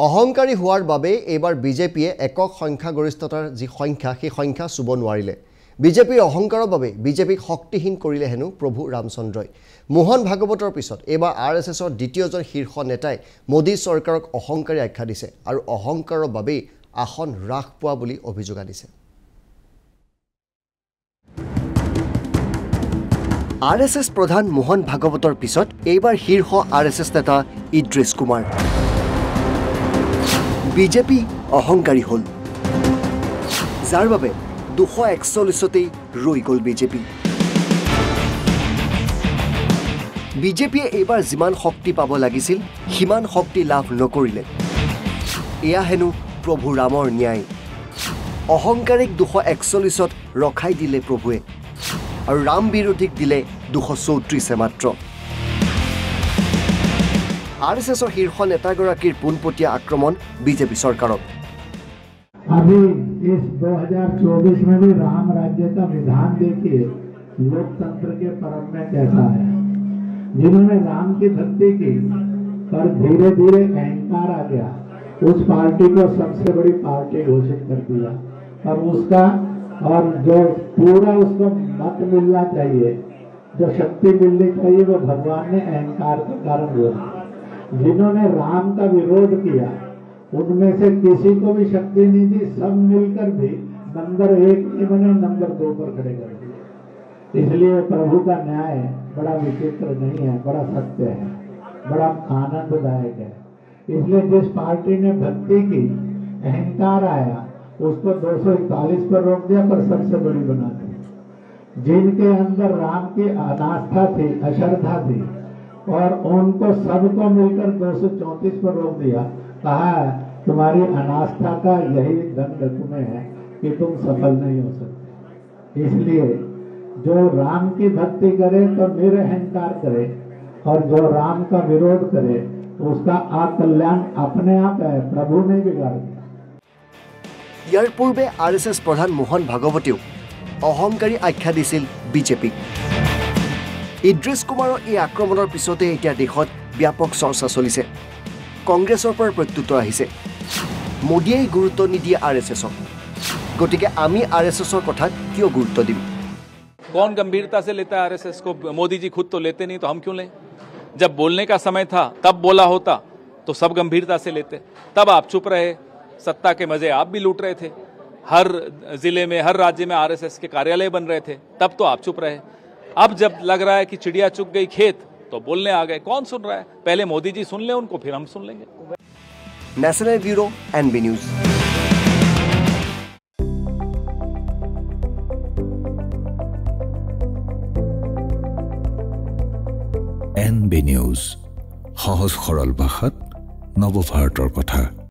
অহংকাৰী হোৱাৰ বাবে এবাৰ বিজেপিয়ে একক সংখ্যাগৰিষ্ঠতাৰ যি সংখ্যা সেই সংখ্যা চুব নোৱাৰিলে। বিজেপিৰ অহংকাৰৰ বাবে বিজেপিক শক্তিহীন কৰিলে হেনো প্ৰভু ৰামচন্দ্ৰই। মোহন ভাগৱতৰ পিছত এবাৰ আৰএছএছৰ দ্বিতীয়জন শীৰ্ষ নেতাই মোদী চৰকাৰক অহংকাৰী আখ্যা দিছে আৰু অহংকাৰৰ বাবে আসন হ্ৰাস পোৱা বুলি অভিযোগ আনিছে। আৰএছএছ প্ৰধান মোহন ভাগৱতৰ পিছত এইবাৰ শীৰ্ষ আৰএছএছ নেতা ইদ্ৰিছ কুমাৰ। বিজেপি অহংকাৰী হল, যাৰ বাবে 241তেই ৰৈ গ'ল বিজেপি। বিজেপিয়ে এইবাৰ যিমান শক্তি পাব লাগিছিল সিমান শক্তি লাভ নকৰিলে। এয়া হেনো প্ৰভু ৰামৰ ন্যায়। অহংকাৰীক 241ত ৰখাই দিলে প্ৰভুৱে আৰু ৰাম বিৰোধীক দিলে 234 মাত্ৰ। आरएसएसर शीर्ष नेतागराकीर पोनपटिया आक्रमण बीजेपी सरकारक। अभी इस 2024 में भी राम राज्य का विधान देखिए लोकतंत्र के परम में कैसा है। जिन्होंने राम की भक्ति की पर धीरे धीरे अहंकार आ गया, उस पार्टी को सबसे बड़ी पार्टी घोषित कर दिया और उसका और जो पूरा उसको मत मिलना चाहिए, जो शक्ति मिलनी चाहिए, वो भगवान ने अहंकार के कारण हुआ। जिन्होंने राम का विरोध किया उनमें से किसी को भी शक्ति नहीं दी, सब मिलकर भी नंबर 1 नहीं बने, नंबर 2 पर खड़े कर दिए। इसलिए प्रभु का न्याय बड़ा विचित्र नहीं है, बड़ा सत्य है, बड़ा आनंददायक है। इसलिए जिस पार्टी ने भक्ति की, अहंकार आया, उसको 241 पर रोक दिया, पर सबसे बड़ी बना दी। जिनके अंदर राम की अनास्था थी, अश्रद्धा थी, और उनको सबको मिलकर 234 पर रोक दिया। कहा तुम्हारी अनास्था का यही दंड तुम्हें है कि तुम सफल नहीं हो सकते। इसलिए जो राम की भक्ति करे तो निरअहंकार करे, और जो राम का विरोध करे उसका अकल्याण अपने आप है, प्रभु ने बिगाड़ दिया। ইয়াৰ পূৰ্বে আৰএছএছ প্ৰধান মোহন ভাগৱতেও অহংকাৰী আখ্যা দিছিল বিজেপিক। ইদ্ৰিছ কুমাৰৰ এই আক্ৰমণৰ পিছতে এতিয়া দেশত ব্যাপক চৰ্চা চলিছে। কংগ্ৰেছৰ পৰা প্ৰত্যুত্তৰ আহিছে, মোদীয়ে গুৰুত্ব নিদিয়ে আৰএছএছক, গতিকে আমি আৰএছএছৰ কথাত কিয় গুৰুত্ব দিম? कौन गंभीरता से लेता है आरएसएस को? मोदी जी खुद तो लेते नहीं, तो हम क्यों लें? जब बोलने का समय था तब बोला होता तो सब गंभीरता से लेते। तब आप चुप रहे, सत्ता के मजे आप भी लूट रहे थे। हर जिले में, हर राज्य में आरएसएस के कार्यालय बन रहे थे, तब तो आप चुप रहे। अब जब लग रहा है कि चिड़िया चुग गई खेत, तो बोलने आ गए। कौन सुन रहा है? पहले मोदी जी सुन ले उनको, फिर हम सुन लेंगे। National bureau NB news. NB news, सहज सरल भाषात नव भारतर कथा।